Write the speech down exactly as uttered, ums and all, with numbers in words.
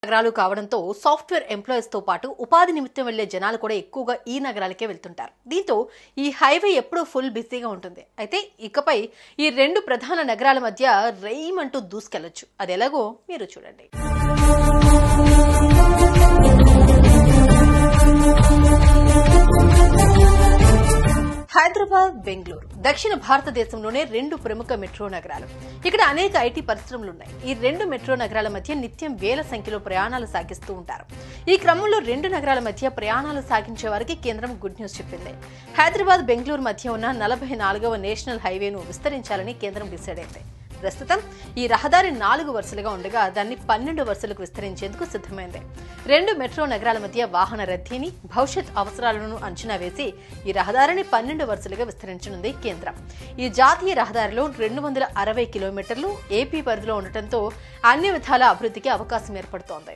నగరాలు కావడంతో software employees తో పాటు ఉపాధి నిమిత్తం వెళ్లే జనాలు కూడా ఎక్కువగా ఈ నగరాలకే వెళ్తుంటారు. దీంతో ఈ హైవే ఎప్పుడూ ఫుల్ బిజీగా ఉంటుంది. అయితే ఇకపై ఈ రెండు ప్రధాన నగరాల మధ్య రైమంటూ దూసుకెళ్లొచ్చు. అది ఎలాగో మీరు చూడండి. హైదరాబాద్, బెంగళూరు దక్షిణ భారతదేశంలోనే రెండు ప్రముఖ మెట్రో నగరాలు. ఇక్కడ అనేక ఐటీ పరిశ్రమలు ఉన్నాయి. ఈ రెండు మెట్రో నగరాల మధ్య నిత్యం వేల సంఖ్యలో ప్రయాణాలు సాగిస్తూ ఉంటారు. ఈ క్రమంలో రెండు నగరాల మధ్య ప్రయాణాలు సాగించే వారికి కేంద్రం గుడ్ న్యూస్ చెప్పింది. హైదరాబాద్, బెంగళూరు మధ్య ఉన్న నలభై నాలుగవ నేషనల్ హైవేను విస్తరించాలని కేంద్రం డిసైడ్ అయింది. ప్రస్తుతం ఈ రహదారి నాలుగు వరుసలుగా ఉండగా దాన్ని పన్నెండు వరుసలకు విస్తరించేందుకు సిద్ధమైంది. రెండు మెట్రో నగరాల మధ్య వాహన రద్దీని, భవిష్యత్ అవసరాలను అంచనా వేసి ఈ రహదారిని పన్నెండు వరుసలుగా విస్తరించనుంది కేంద్రం. ఈ జాతీయ రహదారిలో రెండు వందల అరవై కిలోమీటర్లు ఏపీ పరిధిలో ఉండటంతో అన్ని విధాల అభివృద్ధికి అవకాశం ఏర్పడుతోంది.